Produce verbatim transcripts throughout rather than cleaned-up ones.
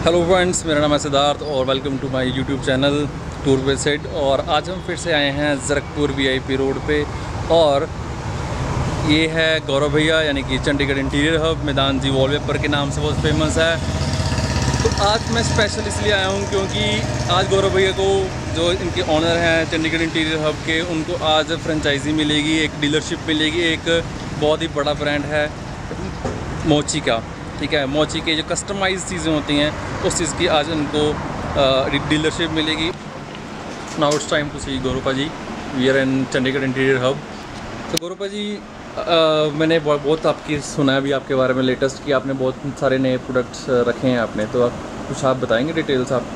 Hello friends, मेरा नाम है सिद्धार्थ और welcome to my YouTube channel tour with Sid. और आज हम फिर से आए हैं ज़रकपुर वीआईपी रोड पे और ये है गौरव भैया यानी कि चंडीगढ़ इंटीरियर हब, मैदान जी वॉलपेपर के नाम से बहुत फेमस है। तो आज मैं स्पेशल इसलिए आया हूँ क्योंकि आज गौरव भैया को, जो इनके ऑनर हैं चंडीगढ़ इंटीरियर हब के, उनको आज फ्रेंचाइजी मिलेगी, एक डीलरशिप मिलेगी। एक बहुत ही बड़ा ब्रांड है मोची का, ठीक है। मोची के जो कस्टमाइज चीज़ें होती हैं उस चीज़ की आज उनको डीलरशिप मिलेगी। Now it's time to see Gaurav ji, we are in Chandigarh interior hub. तो गौरव जी, आ, मैंने बहुत, बहुत आपकी सुना है अभी आपके बारे में लेटेस्ट कि आपने बहुत सारे नए प्रोडक्ट्स रखे हैं आपने, तो आप कुछ आप बताएंगे डिटेल्स आप?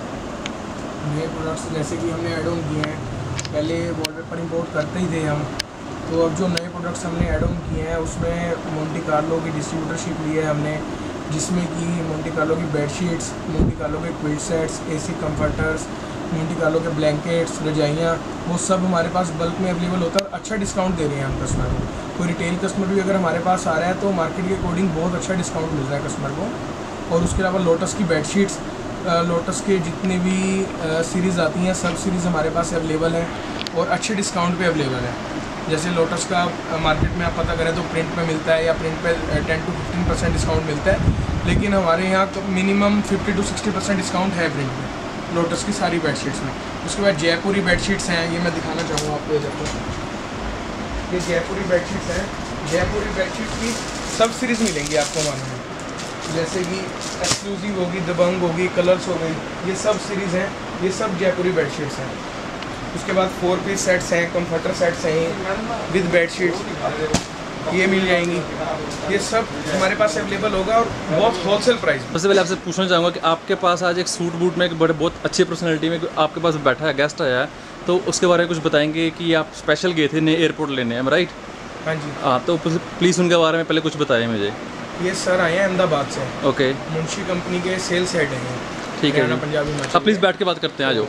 नए प्रोडक्ट्स जैसे कि हमने ऐड ऑन किए हैं, पहले वॉलपेपर इंपोर्ट करते ही थे हम, तो अब जो नए प्रोडक्ट्स हमने ऐड ऑन किए हैं उसमें मोंटी कार्लो की डिस्ट्रीब्यूटरशिप ली है हमने, जिसमें कि मोंटी कार्लो की बेडशीट्स, मोंटी कार्लो के quilt sets, AC comforters, Monte Carlo के ब्लैंकेट्स, रजाइयाँ, वो सब हमारे पास बल्क में अवेलेबल होता है और अच्छा डिस्काउंट दे रहे हैं हम कस्टमर को। कोई रिटेल कस्टमर भी अगर हमारे पास आ रहा है तो मार्केट के अकॉर्डिंग बहुत अच्छा डिस्काउंट मिल रहा है कस्टमर को। और उसके अलावा लोटस की बेडशीट्स, लोटस के जितने भी सीरीज़ आती हैं सब सीरीज़ हमारे पास अवेलेबल है और अच्छे डिस्काउंट पे अवेलेबल है। जैसे लोटस का मार्केट में आप पता करें तो प्रिंट पे मिलता है या प्रिंट पे ten to fifteen percent discount मिलता है, लेकिन हमारे यहाँ minimum fifty to sixty percent discount है प्रिंट पे लोटस की सारी बेडशीट्स में। उसके बाद जयपुरी बेडशीट्स हैं, ये मैं दिखाना चाहूँगा आपको। जयपुर ये जयपुरी बेडशीट्स हैं, जयपुरी बेडशीट की सब सीरीज़ मिलेंगी आपको हमारे में, जैसे कि एक्सक्लूसिव होगी, दबंग होगी, कलर्स हो गई, ये सब सीरीज़ हैं, ये सब जयपुरी बेडशीट्स हैं। उसके बाद फोर पीस सेट्स हैं, कंफर्टर सेट्स हैं विद बेडशीट्स, ये मिल जाएंगी। ये सब हमारे पास अवेलेबल होगा और बहुत होलसेल प्राइस। सबसे पहले आपसे पूछना चाहूँगा कि आपके पास आज एक सूट बूट में एक बड़े बहुत अच्छी पर्सनैलिटी में आपके पास बैठा है, गेस्ट आया है, तो उसके बारे में कुछ बताएंगे कि आप स्पेशल गए थे नए एयरपोर्ट लेने, है राइट? हाँ जी। हाँ, तो प्लीज़ उनके बारे में पहले कुछ बताएं मुझे। ये सर आए हैं अहमदाबाद से। ओके। मुंशी कंपनी के सेल्स हेड हैं। ठीक है, पंजाबी में आप प्लीज़ बैठ के बात करते हैं, आ जाओ।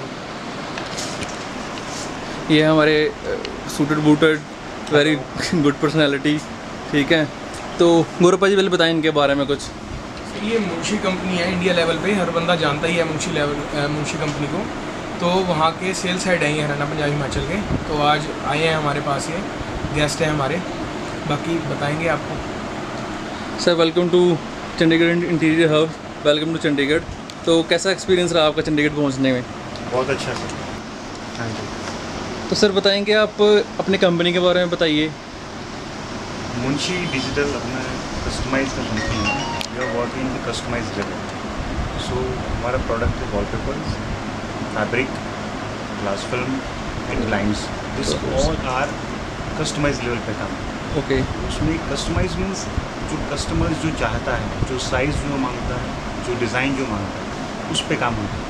ये हमारे suited booted very good personality, ठीक है। तो गौरव जी पहले बताएं इनके बारे में कुछ। ये मुंशी कंपनी है, इंडिया लेवल पे हर बंदा जानता ही है मुंशी लेवल मुंशी कंपनी को, तो वहाँ के सेल्स हेड हैं ये हरियाणा पंजाब हिमाचल के। तो आज आए हैं हमारे पास, ये गेस्ट हैं हमारे, बाकी बताएंगे आपको। Sir welcome to Chandigarh interior hub, welcome to Chandigarh. तो कैसा एक्सपीरियंस रहा आपका चंडीगढ़ पहुँचने में? बहुत अच्छा सर। हाँ जी। तो सर बताएंगे आप अपनी कंपनी के बारे में बताइए। मुंशी डिजिटल अपना कस्टमाइज का कंपनी है, we are working in customize level. So हमारा प्रोडक्ट है wallpapers, fabric, glass film and blinds, this all are customize level पे काम। ओके। उसमें कस्टमाइज मीन्स जो कस्टमर जो चाहता है, जो साइज़ जो मांगता है, जो डिज़ाइन जो मांगता है, उस पर काम होता है।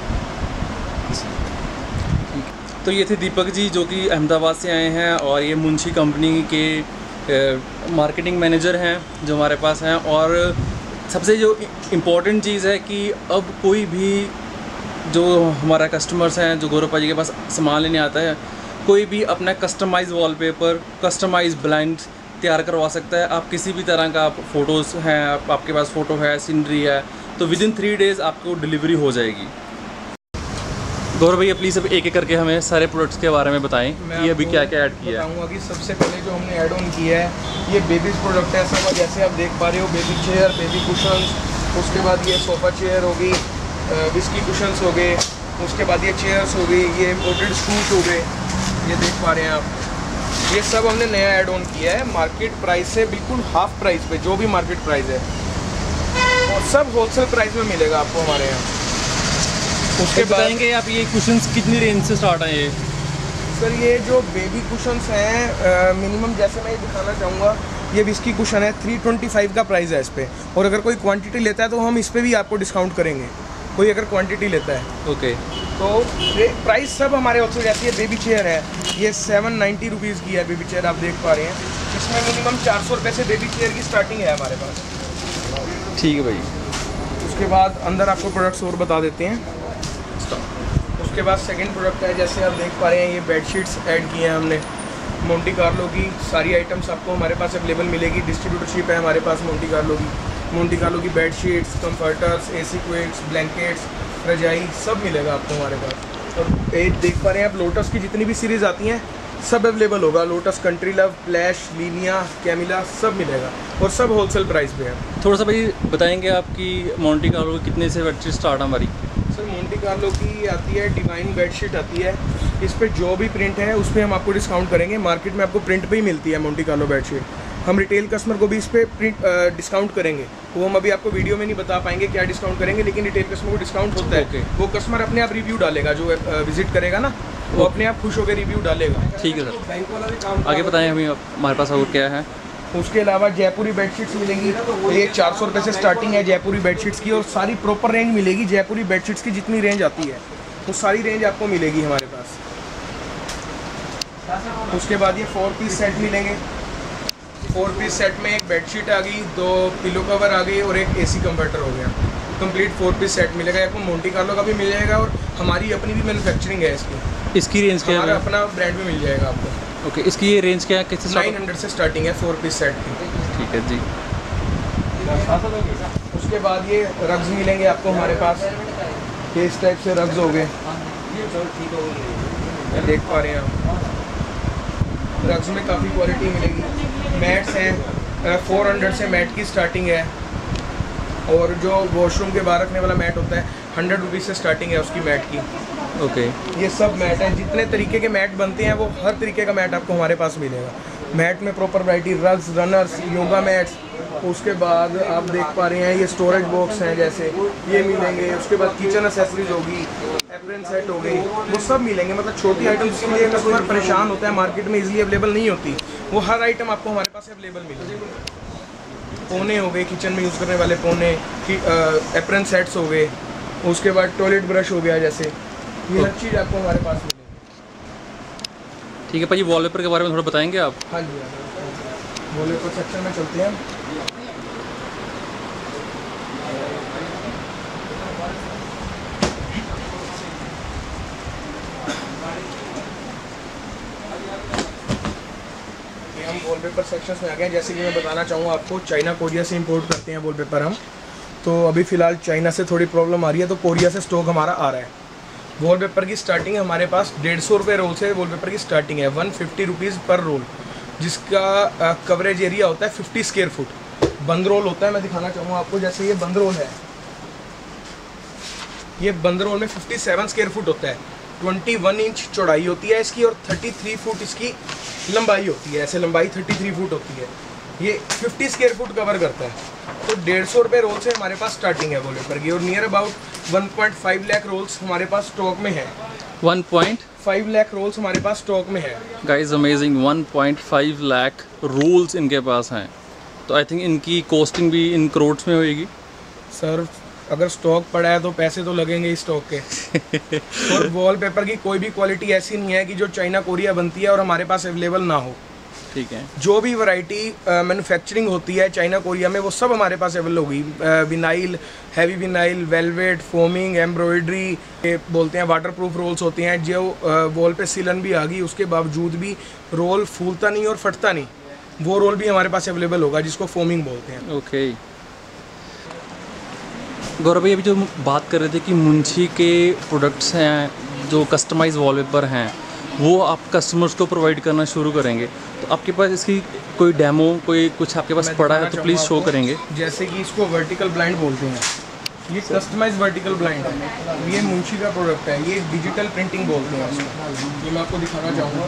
तो ये थे दीपक जी जो कि अहमदाबाद से आए हैं और ये मुंशी कंपनी के मार्केटिंग मैनेजर हैं जो हमारे पास हैं। और सबसे जो इम्पोर्टेंट चीज़ है कि अब कोई भी जो हमारा कस्टमर्स हैं जो गौरव जी के पास सामान लेने आता है, कोई भी अपना कस्टमाइज वॉलपेपर, कस्टमाइज ब्लाइंड तैयार करवा सकता है। आप किसी भी तरह का आप फ़ोटोज़ हैं, आप, आपके पास फ़ोटो है, सीनरी है, तो विद इन थ्री डेज़ आपको डिलीवरी हो जाएगी। गौरव भैया प्लीज़ अब एक एक करके हमें सारे प्रोडक्ट्स के बारे में बताएं कि अभी क्या क्या ऐड किया है। बताऊंगा कि सबसे पहले जो हमने ऐड ऑन किया है ये बेबीज़ प्रोडक्ट है सब, जैसे आप देख पा रहे हो, बेबी चेयर, बेबी कुशन्स, उसके बाद ये सोफ़ा चेयर होगी, विस्की कुशन्स हो गए, उसके बाद ये चेयर्स हो गई, ये इम्पोर्टेड शूज़ हो गए, ये देख पा रहे हैं आप। ये सब हमने नया ऐड ऑन किया है मार्केट प्राइस से बिल्कुल हाफ प्राइस पे, जो भी मार्केट प्राइस है, और सब होलसेल प्राइस में मिलेगा आपको हमारे यहाँ। उसके बताएंगे आप ये कुशन्स कितनी रेंज से स्टार्ट हैं? ये सर ये जो बेबी कुशन्स हैं मिनिमम, जैसे मैं ये दिखाना चाहूँगा, ये विस्की कुशन है, थ्री ट्वेंटी फाइव का प्राइस है इस पर, और अगर कोई क्वांटिटी लेता है तो हम इस पर भी आपको डिस्काउंट करेंगे, कोई अगर क्वांटिटी लेता है। ओके। तो प्राइस सब हमारे होलसेल रहती है। बेबी चेयर है, ये सेवन नाइन्टी रुपीज़ की है बेबी चेयर, आप देख पा रहे हैं। इसमें मिनिमम चार सौ रुपये से बेबी चेयर की स्टार्टिंग है हमारे पास। ठीक है भाई। उसके बाद अंदर आपको प्रोडक्ट्स और बता देते हैं। उसके बाद सेकंड प्रोडक्ट है, जैसे आप देख पा रहे हैं, ये बेडशीट्स ऐड किए हैं हमने, मोंटी कार्लो की सारी आइटम्स आपको हमारे पास अवेलेबल मिलेगी। डिस्ट्रीब्यूटरशिप है हमारे पास मोंटी कार्लो की, मोंटी कार्लो की bed sheets, comforters, AC quilts, blankets, रजाई सब मिलेगा आपको हमारे पास। और एक देख पा रहे हैं आप लोटस की जितनी भी सीरीज़ आती हैं सब अवेलेबल होगा। Lotus country love, flash, Linea, Camilla सब मिलेगा और सब होलसेल प्राइस पे है। थोड़ा सा भाई बताएंगे आपकी मोंटी कार्लो कितने से बेडशीट स्टार्ट है हमारी? सर मोंटी कार्लो की आती है डिवाइन बेडशीट आती है, इस पर जो भी प्रिंट है उस पर हम आपको डिस्काउंट करेंगे। मार्केट में आपको प्रिंट पे ही मिलती है मोंटी कार्लो बेडशीट, हम रिटेल कस्टमर को भी इस पर प्रिंट डिस्काउंट करेंगे। वो हम अभी आपको वीडियो में नहीं बता पाएंगे क्या डिस्काउंट करेंगे, लेकिन रिटेल कस्टमर को डिस्काउंट होता है। okay. वो कस्टमर अपने आप रिव्यू डालेगा, जो विजिट करेगा ना वो अपने आप खुश होकर रिव्यू डालेगा। ठीक है सर, बैंक वाला भी काम आगे बताएं हमें हमारे पास और क्या है। उसके अलावा जयपुरी बेडशीट्स मिलेंगी, ये चार सौ रुपये से स्टार्टिंग है जयपुरी बेडशीट्स की, और सारी प्रॉपर रेंज मिलेगी। जयपुरी बेडशीट्स की जितनी रेंज आती है वो सारी रेंज आपको मिलेगी हमारे पास। उसके बाद ये फोर पीस सेट मिलेंगे। फोर पीस सेट में एक बेडशीट आ गई, दो पिलो कवर आ गई और एक एसी कन्वर्टर हो गया। कंप्लीट फोर पीस सेट मिलेगा आपको। मोंटी कार्लो का भी मिल जाएगा और हमारी अपनी भी मैन्युफैक्चरिंग है इसकी। इसकी रेंज क्या है? हमारा अपना ब्रांड भी मिल जाएगा आपको। ओके, इसकी ये रेंज क्या है? कितने? नाइन हंड्रेड से स्टार्टिंग है फोर पीस सेट की। ठीक है जी। उसके बाद ये रग्स मिलेंगे आपको हमारे पास, ये इस टाइप से रग्स हो गए, देख पा रहे हैं आप। रग्स में काफ़ी क्वालिटी मिलेगी। मैट्स हैं, फोर हंड्रेड से मैट की स्टार्टिंग है, और जो वॉशरूम के बाहर रखने वाला मैट होता है हंड्रेड रुपीज़ से स्टार्टिंग है उसकी मैट की। ओके, ये सब मैट हैं, जितने तरीके के मैट बनते हैं वो हर तरीके का मैट आपको हमारे पास मिलेगा। मैट में proper variety, rugs, runners, yoga mats. उसके बाद आप देख पा रहे हैं ये स्टोरेज बॉक्स हैं जैसे ये मिलेंगे। उसके बाद किचन एसेसरीज होगी, एप्रन सेट हो गई, वो सब मिलेंगे। मतलब छोटी आइटम जिसके लिए कस्टमर परेशान होता है, मार्केट में इजीली अवेलेबल नहीं होती, वो हर आइटम आपको हमारे पास अवेलेबल मिलेगी। पोने हो गए, किचन में यूज़ करने वाले पोने, एप्रन सेट्स हो गए। उसके बाद टॉयलेट ब्रश हो गया, जैसे ये हर चीज़ आपको हमारे पास मिलेगी। ठीक है भाई, वॉलपेपर के बारे में थोड़ा बताएंगे आप? हाँ जी, वॉलपेपर सेक्शन में चलते हैं। हम वॉलपेपर सेक्शंस में आ गए। जैसे कि मैं बताना चाहूँगा आपको, चाइना कोरिया से इंपोर्ट करते हैं वॉलपेपर हम। तो अभी फ़िलहाल चाइना से थोड़ी प्रॉब्लम आ रही है, तो कोरिया से स्टॉक हमारा आ रहा है। वॉलपेपर की स्टार्टिंग हमारे पास डेढ़ सौ रुपये रोल से वॉलपेपर की स्टार्टिंग है, one fifty rupees per roll, जिसका कवरेज एरिया होता है फिफ्टी स्क्वायर फुट। बंद रोल होता है, मैं दिखाना चाहूँगा आपको। जैसे ये बंद रोल है, ये बंद रोल में फिफ्टी सेवन स्क्वायर फुट होता है, ट्वेंटी वन इंच चौड़ाई होती है इसकी, और थर्टी थ्री फुट इसकी लंबाई होती है। ऐसे लंबाई थर्टी थ्री फुट होती है। ये फिफ्टी स्क्वायर फुट कवर करता है। तो डेढ़ सौ रुपये रोल से हमारे पास स्टार्टिंग है वॉलपेपर की, और near about one point five lakh rolls हमारे पास स्टॉक में है। One point five lakh rolls हमारे पास स्टॉक में है। Guys amazing, one point five lakh rolls इनके पास हैं। तो आई थिंक इनकी कॉस्टिंग भी इन करोड्स में होएगी। सर अगर स्टॉक पड़ा है तो पैसे तो लगेंगे ही स्टॉक के। और वॉलपेपर की कोई भी क्वालिटी ऐसी नहीं है कि जो चाइना कोरिया बनती है और हमारे पास अवेलेबल ना हो। ठीक है, जो भी वैरायटी मैन्युफैक्चरिंग होती है चाइना कोरिया में वो सब हमारे पास अवेलेबल होगी। Vinyl, heavy vinyl, velvet, foaming, embroidery, बोलते हैं वाटर प्रूफ रोल्स होते हैं। जो वॉल पे सिलन भी आ गई, उसके बावजूद भी रोल फूलता नहीं और फटता नहीं, वो रोल भी हमारे पास अवेलेबल होगा, जिसको फोमिंग बोलते हैं। ओके गौरव भाई, अभी जो बात कर रहे थे कि मुंशी के प्रोडक्ट्स हैं, जो कस्टमाइज वॉलपेपर हैं, वो आप कस्टमर्स को प्रोवाइड करना शुरू करेंगे। तो आपके पास इसकी कोई डेमो, कोई कुछ आपके पास पड़ा है तो प्लीज़ शो करेंगे। जैसे कि इसको वर्टिकल ब्लाइंड बोलते हैं, ये कस्टमाइज वर्टिकल ब्लाइंड है, ये मुंशी का प्रोडक्ट है। ये डिजिटल प्रिंटिंग बोलते हैं इसको। ये मैं आपको दिखाना चाहूँगा।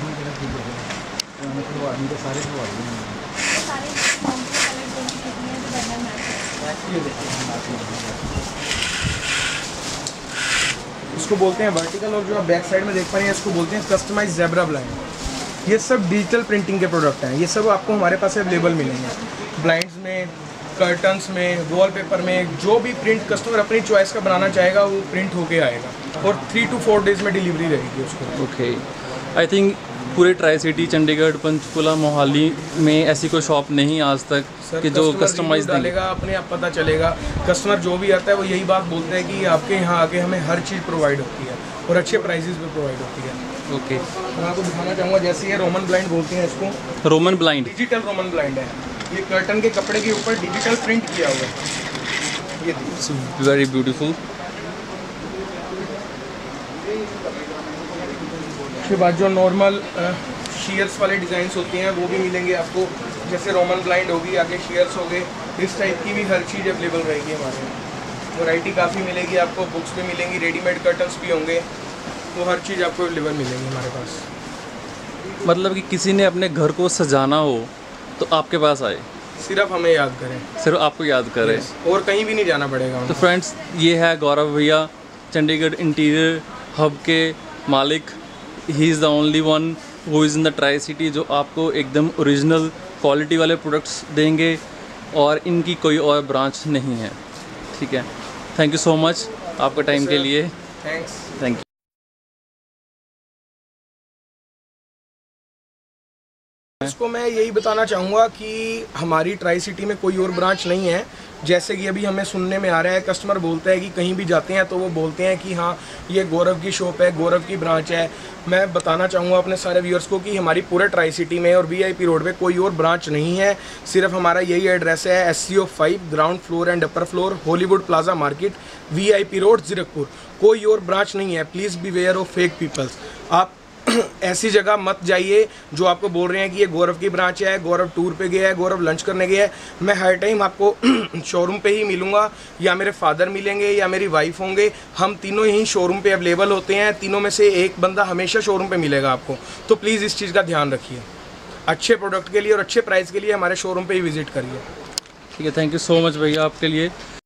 इसको बोलते हैं वर्टिकल, और जो आप बैक साइड में देख पा रहे हैं इसको बोलते हैं कस्टमाइज ज़ेब्रा ब्लाइंड। ये सब डिजिटल प्रिंटिंग के प्रोडक्ट हैं। ये सब आपको हमारे पास अवेलेबल मिलेंगे। ब्लाइंड्स में, कर्टन्स में, वॉलपेपर में, जो भी प्रिंट कस्टमर अपनी चॉइस का बनाना चाहेगा वो प्रिंट होके आएगा, और थ्री टू फोर डेज में डिलीवरी रहेगी उसको। ओके, आई थिंक पूरे ट्राई सिटी, चंडीगढ़, पंचकुला, मोहाली में ऐसी कोई शॉप नहीं आज तक कि जो कस्टमाइज डालेगा। अपने आप पता चलेगा। कस्टमर जो भी आता है वो यही बात बोलते हैं कि आपके यहाँ आके हमें हर चीज़ प्रोवाइड होती है और अच्छे प्राइसेस पे प्रोवाइड होती है। ओके, मैं आपको दिखाना चाहूँगा। जैसे ये रोमन ब्लाइंड बोलते हैं इसको। Roman blind, digital Roman blind है। ये कर्टन के कपड़े के ऊपर डिजिटल प्रिंट किया हुआ है, ये देखिए वेरी ब्यूटीफुल। उसके बाद जो नॉर्मल शेयर्स वाले डिज़ाइंस होते हैं वो भी मिलेंगे आपको, जैसे रोमन ब्लाइंड होगी, आगे शेयर्स हो गए, इस टाइप की भी हर चीज़ अवेलेबल रहेगी हमारे यहाँ। वैरायटी काफ़ी मिलेगी आपको, बुक्स भी मिलेंगी, रेडीमेड कर्टन्स भी होंगे, तो हर चीज़ आपको अवेलेबल मिलेंगी हमारे पास। मतलब कि किसी ने अपने घर को सजाना हो तो आपके पास आए, सिर्फ हमें याद करें, सिर्फ आपको याद करें, और कहीं भी नहीं जाना पड़ेगा। तो फ्रेंड्स, ये है गौरव भैया, चंडीगढ़ इंटीरियर हब के मालिक। He is the only one who is in the tri city जो आपको एकदम ओरिजिनल क्वालिटी वाले प्रोडक्ट्स देंगे, और इनकी कोई और ब्रांच नहीं है। ठीक है, थैंक यू सो मच आपके टाइम के लिए। थैंक्स। Thank you. इसको मैं यही बताना चाहूँगा कि हमारी ट्राई सिटी में कोई और ब्रांच नहीं है। जैसे कि अभी हमें सुनने में आ रहा है, कस्टमर बोलता है कि कहीं भी जाते हैं तो वो बोलते हैं कि हाँ ये गौरव की शॉप है, गौरव की ब्रांच है। मैं बताना चाहूँगा अपने सारे व्यूअर्स को कि हमारी पूरे ट्राई सिटी में और वीआईपी रोड पे कोई और ब्रांच नहीं है, सिर्फ हमारा यही एड्रेस है, S C O five ground floor and upper floor, Hollywood plaza market, VIP road, Zirakpur. कोई और ब्रांच नहीं है। Please be aware of fake peoples. आप ऐसी जगह मत जाइए जो आपको बोल रहे हैं कि ये गौरव की ब्रांच है, गौरव टूर पे गया है, गौरव लंच करने गया है। मैं हर टाइम आपको शोरूम पे ही मिलूंगा, या मेरे फादर मिलेंगे या मेरी वाइफ होंगे, हम तीनों ही शोरूम पे अवेलेबल होते हैं। तीनों में से एक बंदा हमेशा शोरूम पे मिलेगा आपको, तो प्लीज़ इस चीज़ का ध्यान रखिए। अच्छे प्रोडक्ट के लिए और अच्छे प्राइस के लिए हमारे शोरूम पर ही विजिट करिए। ठीक है, थैंक यू सो मच भैया आपके लिए।